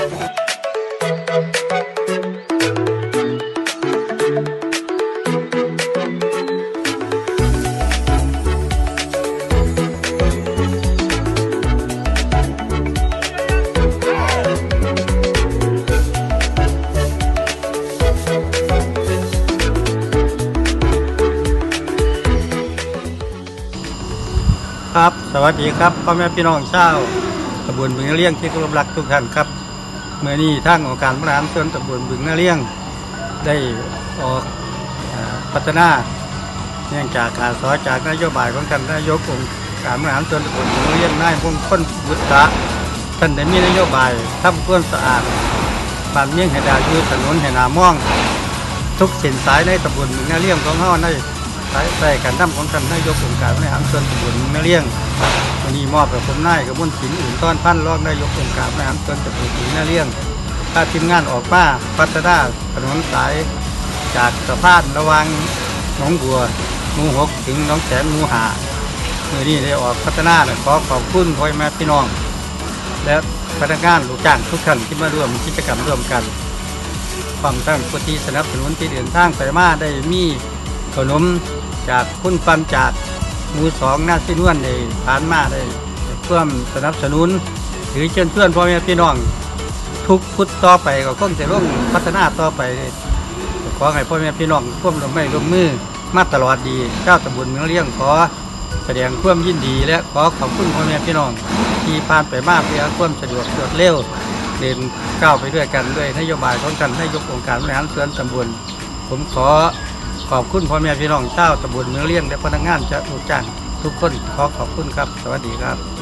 ครับสวัสดีครับพ่อแม่พี่น้องชาวตำบลบึงนาเลี้ยงที่เคารพรักทุกท่านครับเมื่อนี้ทางองค์การบริหารส่วนตำบลบึงนาเลี้ยงได้ออกพัฒนาเนื่องจากการสอนจากนโยบายของท่านนายกองค์การบริหารส่วนตำบลบึงนาเลี้ยงนายมงคลบุตรท่านได้มีนโยบายทำความสะอาดบ้านเมี่ยงให้ดาอยู่ถนนให้หนาม่องทุกเส้นสายในตำบลบึงนาเลี้ยงของเฮาในใส่การทำของท่านนายกองค์การบริหารส่วนตำบลบึงนาเลี้ยงวันนี้มอบกับผมนายกับมนศิลป์อุ่นต้อนพันรองนายกองค์การบริหารส่วนตำบลบึงนาเลี้ยงถ้าทีมงานออกมาพัฒนาถนนสายจากสะพานระหว่างหนองบัวหมู่6ถึงหนองแสนหมู่5เมื่อนี้ได้ออกพัฒนาขอขอบคุณพ่อแม่พี่น้องและพนักงานลูกจ้างทุกท่านที่มาร่วมกิจกรรมร่วมกันความตั้งปฏิสนับสนุนที่เดินทางไปมาได้มีขนมจากคุณฟันจากหมู่2หน้าสิ้นวันได้ผ่านมาได้เพื่อสนับสนุนหรือเชิญชวนพ่อแม่พี่น้องทุกพุทธต่อไปก็คงจะร่วมพัฒนาต่อไปขอให้พ่อแม่พี่น้องร่วมมือมาตลอดดีเจ้าตำบลบึงนาเลี้ยงขอแสดงความยินดีและขอขอบคุณพ่อแม่พี่น้องที่ผ่านไปมาเพื่อความสะดวกรวดเร็วเดินก้าวไปด้วยกันด้วยนโยบายของท่านนายกองค์การบริหารส่วนตำบลผมขอบคุณพ่อแม่พี่น้องชาวตำบลบึงนาเลี้ยงและพนักงานจะลูกจ้างทุกคนขอบคุณครับสวัสดีครับ